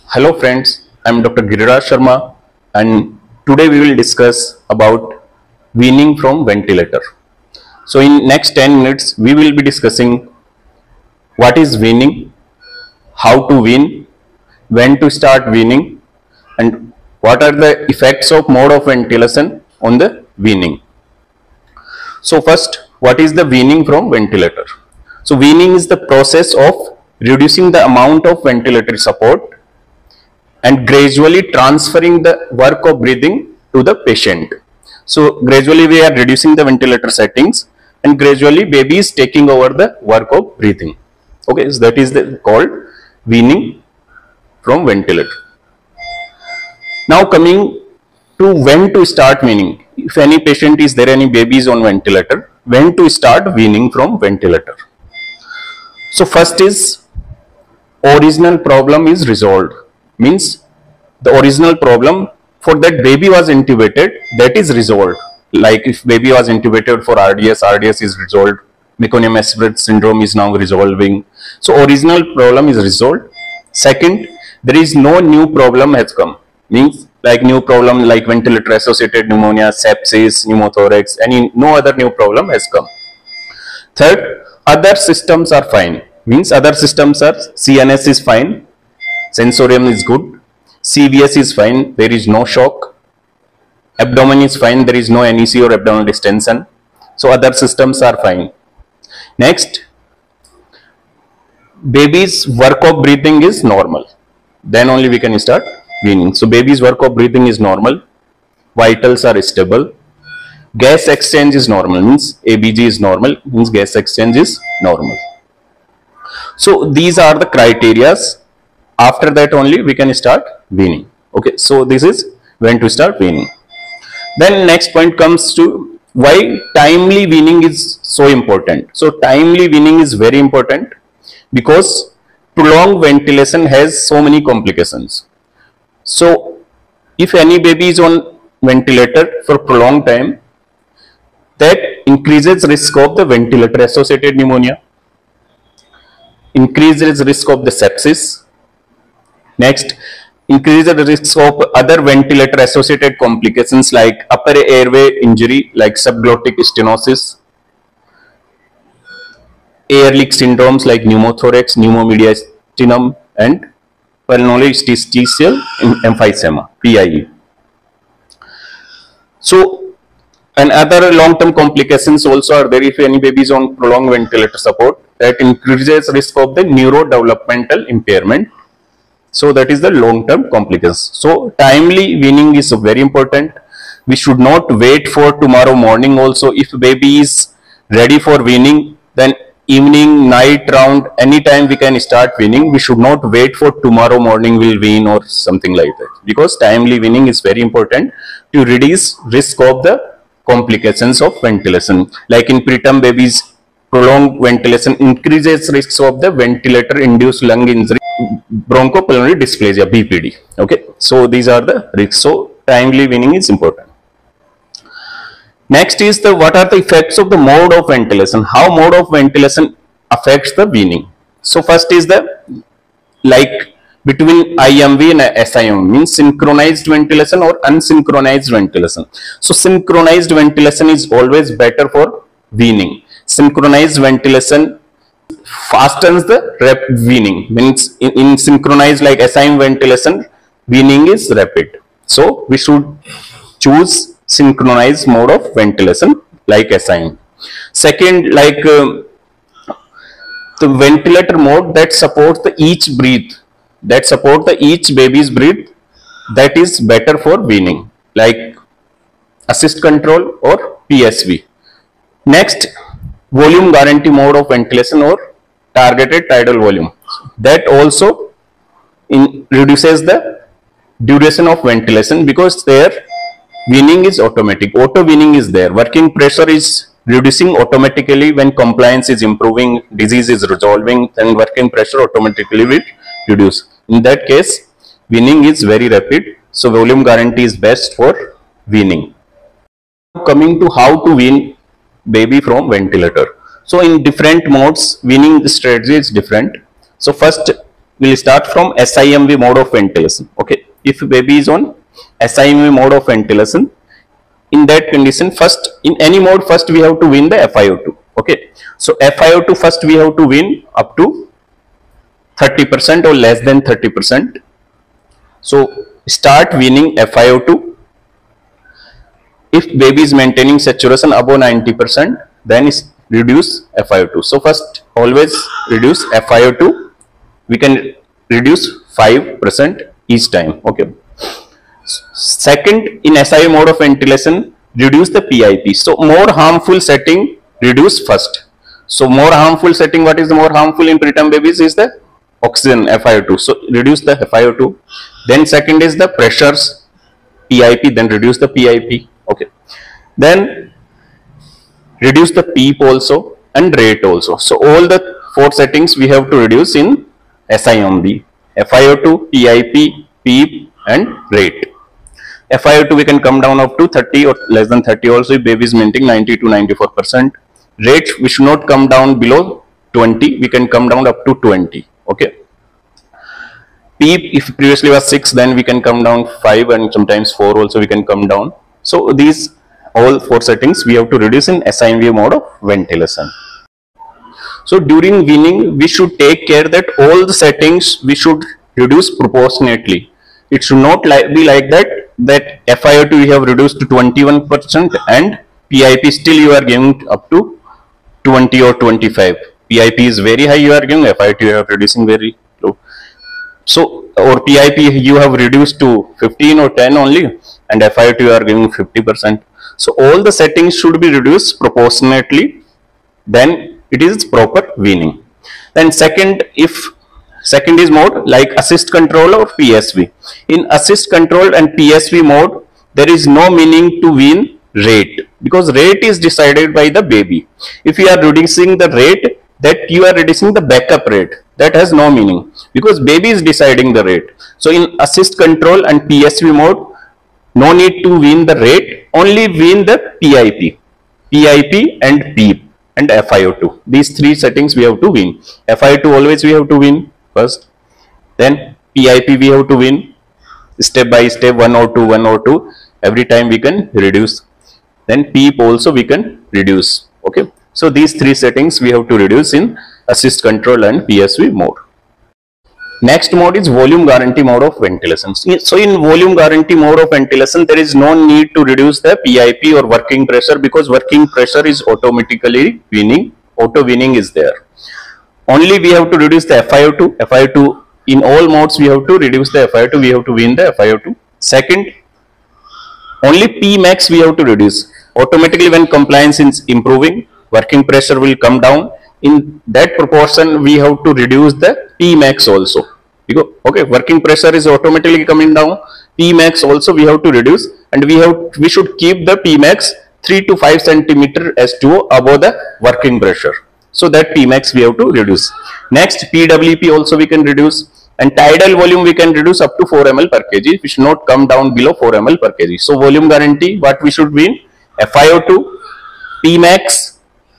Hello friends, I am Dr. Giriraj Sharma and today we will discuss about weaning from ventilator. So in next 10 minutes we will be discussing what is weaning, how to wean, when to start weaning and what are the effects of mode of ventilation on the weaning. So first, what is the weaning from ventilator? So weaning is the process of reducing the amount of ventilatory support and gradually transferring the work of breathing to the patient. So gradually we are reducing the ventilator settings and gradually baby is taking over the work of breathing. Okay, so that is called weaning from ventilator. Now coming to when to start weaning. If any patient is there, any babies on ventilator, when to start weaning from ventilator. So first is original problem is resolved. Means the original problem for that baby was intubated, that is resolved. Like if baby was intubated for RDS, RDS is resolved. Meconium-Aspread syndrome is now resolving. So original problem is resolved. Second, there is no new problem has come. Means like new problem like ventilator associated pneumonia, sepsis, pneumothorax, no other new problem has come. Third, other systems are fine. Means other systems are CNS is fine, sensorium is good, CVS is fine, there is no shock, abdomen is fine, there is no NEC or abdominal distension. So other systems are fine. Next, baby's work of breathing is normal. Then only we can start weaning. So baby's work of breathing is normal, vitals are stable, gas exchange is normal, means ABG is normal, means gas exchange is normal. So these are the criterias. After that only we can start weaning. Okay, so this is when to start weaning. Then next point comes to why timely weaning is so important. So timely weaning is very important because prolonged ventilation has so many complications. So if any baby is on ventilator for prolonged time, that increases risk of the ventilator associated pneumonia, increases risk of the sepsis. Next, increases the risk of other ventilator associated complications like upper airway injury like subglottic stenosis, air leak syndromes like pneumothorax, pneumomediastinum and pulmonary interstitial emphysema, PIE. So, and other long-term complications also are there if any baby is on prolonged ventilator support, that increases risk of the neurodevelopmental impairment. So that is the long-term complications. So timely weaning is very important. We should not wait for tomorrow morning also. If baby is ready for weaning, then evening, night round, anytime we can start weaning. We should not wait for tomorrow morning we'll wean or something like that. Because timely weaning is very important to reduce risk of the complications of ventilation. Like in preterm babies, prolonged ventilation increases risks of the ventilator-induced lung injury, bronchopulmonary dysplasia, BPD. Okay, so these are the risks. So timely weaning is important. Next is what are the effects of the mode of ventilation? How mode of ventilation affects the weaning? So first is like between IMV and SIM, means synchronized ventilation or unsynchronized ventilation. So synchronized ventilation is always better for weaning. Synchronized ventilation fastens the weaning, means in synchronized like SIM ventilation, weaning is rapid. So we should choose synchronized mode of ventilation like SIM. Second, like the ventilator mode that supports the each breath, that support the each baby's breath, that is better for weaning, like assist control or PSV. Next, volume guarantee mode of ventilation or targeted tidal volume, that also reduces the duration of ventilation because their weaning is automatic. Auto weaning is there. Working pressure is reducing automatically when compliance is improving, disease is resolving, then working pressure automatically will reduce. In that case, weaning is very rapid. So volume guarantee is best for weaning. Coming to how to wean baby from ventilator. So in different modes, weaning strategy is different. So first, we'll start from SIMV mode of ventilation. Okay, if baby is on SIMV mode of ventilation, in that condition, first in any mode, first we have to win the FiO2. Okay, so FiO2 first we have to win up to 30% or less than 30%. So start winning FiO2. If baby is maintaining saturation above 90%, then reduce FiO2. So first always reduce FiO2. We can reduce 5% each time. Okay. Second, in SIO mode of ventilation, reduce the PIP. So more harmful setting, reduce first. So more harmful setting, what is the more harmful in preterm babies is the oxygen, FiO2. So reduce the FiO2. Then second is the pressures, PIP, then reduce the PIP. Okay. Then reduce the PEEP also and rate also. So all the 4 settings we have to reduce in SIMV: FiO2, PIP, PEEP and rate. FiO2 we can come down up to 30 or less than 30 also if baby is maintaining 90 to 94%. Rate we should not come down below 20, we can come down up to 20. Okay. PEEP, if previously was 6, then we can come down 5 and sometimes 4 also we can come down. So these all 4 settings we have to reduce in SIMV mode of ventilation. So during weaning we should take care that all the settings we should reduce proportionately. It should not be like that FiO2 we have reduced to 21% and PIP still you are giving up to 20 or 25. PIP is very high you are giving, FiO2 you are reducing very low. So, or PIP you have reduced to 15 or 10 only and FiO2 you are giving 50%. So all the settings should be reduced proportionately, then it is proper weaning. Then second is mode like assist control or PSV. In assist control and PSV mode, there is no meaning to wean rate because rate is decided by the baby. If you are reducing the rate, that you are reducing the backup rate, that has no meaning because baby is deciding the rate. So in assist control and PSV mode, no need to wean the rate, only wean the PIP and PEEP and FiO2. These 3 settings we have to wean. FiO2 always we have to wean first, then PIP we have to wean step by step, 1 or 2, every time we can reduce. Then PEEP also we can reduce. Okay, so these 3 settings we have to reduce in assist control and PSV mode. Next mode is volume guarantee mode of ventilation. So in volume guarantee mode of ventilation, there is no need to reduce the PIP or working pressure because working pressure is automatically weaning. Auto weaning is there. Only we have to reduce the FiO2. FiO2 in all modes we have to reduce the FiO2. We have to wean the FiO2. Second, only Pmax we have to reduce. Automatically when compliance is improving, working pressure will come down. In that proportion we have to reduce the Pmax also. Okay, working pressure is automatically coming down. Pmax also we have to reduce, and we should keep the Pmax 3 to 5 centimeter S2O above the working pressure. So that Pmax we have to reduce. Next, PWP also we can reduce, and tidal volume we can reduce up to 4 ml per kg. We should not come down below 4 ml per kg. So volume guarantee, what we should win? FiO2, Pmax,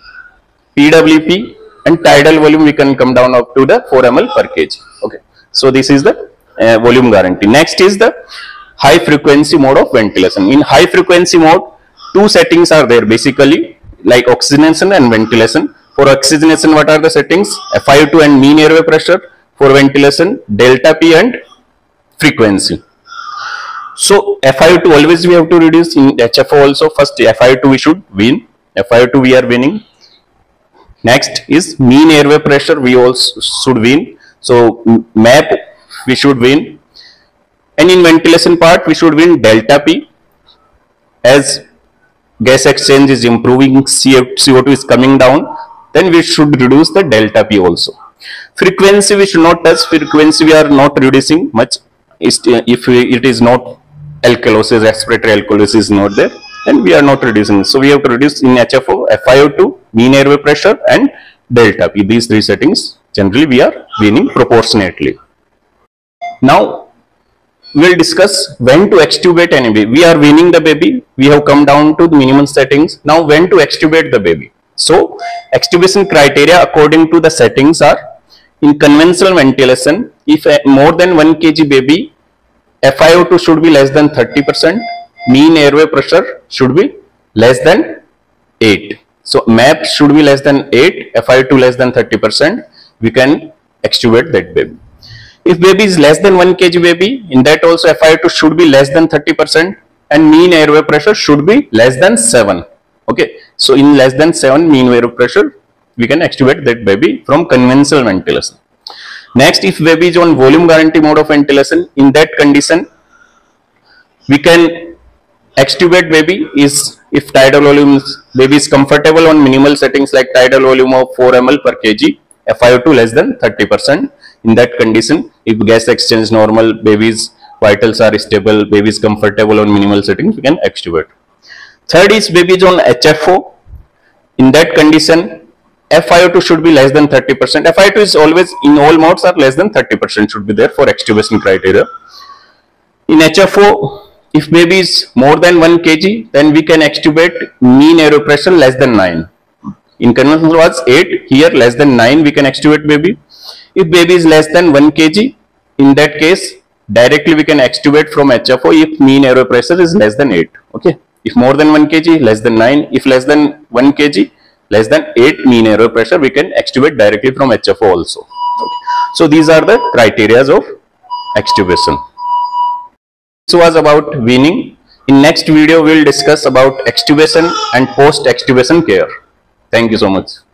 PWP and tidal volume we can come down up to the 4 ml per kg. Okay, so this is the volume guarantee. Next is the high frequency mode of ventilation. In high frequency mode, 2 settings are there basically, like oxygenation and ventilation. For oxygenation, what are the settings? FiO2 and mean airway pressure. For ventilation, delta P and frequency. So FiO2 always we have to reduce. In HFO also, first FiO2 we should wean. FiO2 we are weaning. Next is mean airway pressure we also should wean. So MAP we should wean. And in ventilation part we should wean delta P. As gas exchange is improving, CO2 is coming down, then we should reduce the delta P also. Frequency we should not touch. Frequency we are not reducing much. If it is not alkalosis, respiratory alkalosis is not there, then we are not reducing. So we have to reduce in HFO, FiO2, mean airway pressure and delta P. These 3 settings generally we are weaning proportionately. Now we will discuss when to extubate any baby. We are weaning the baby. We have come down to the minimum settings. Now when to extubate the baby. So extubation criteria according to the settings are: in conventional ventilation, if more than 1 kg baby, FiO2 should be less than 30%, mean airway pressure should be less than 8. So MAP should be less than 8, FiO2 less than 30%, we can extubate that baby. If baby is less than 1 kg baby, in that also FiO2 should be less than 30% and mean airway pressure should be less than 7. Okay, so in less than 7 mean airway pressure, we can extubate that baby from conventional ventilation. Next, if baby is on volume guarantee mode of ventilation, in that condition, we can extubate baby is if tidal volume baby is comfortable on minimal settings like tidal volume of 4 ml per kg, FiO2 less than 30%. In that condition, if gas exchange normal, baby's vitals are stable, baby is comfortable on minimal settings, we can extubate. Third is baby is on HFO. In that condition, FiO2 should be less than 30%. FiO2 is always in all modes are less than 30% should be there for extubation criteria. In HFO, if baby is more than 1 kg, then we can extubate mean airway pressure less than 9. In conventional was 8, here less than 9 we can extubate baby. If baby is less than 1 kg, in that case, directly we can extubate from HFO if mean airway pressure is less than 8. Okay. If more than 1 kg, less than 9. If less than 1 kg, less than 8 mean airway pressure, we can extubate directly from HFO also. Okay. So these are the criteria of extubation. This was about weaning. In next video, we will discuss about extubation and post-extubation care. Thank you so much.